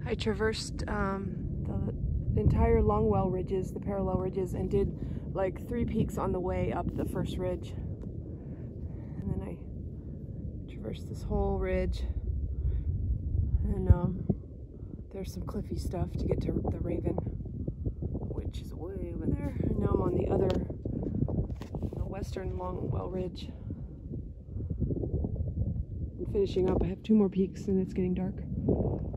I traversed the entire Longwell ridges, the parallel ridges, and did like 3 peaks on the way up the first ridge. And then I traversed this whole ridge. And there's some cliffy stuff to get to the Raven, which is way over there. And now I'm on the western Longwell ridge. And finishing up, I have 2 more peaks and it's getting dark.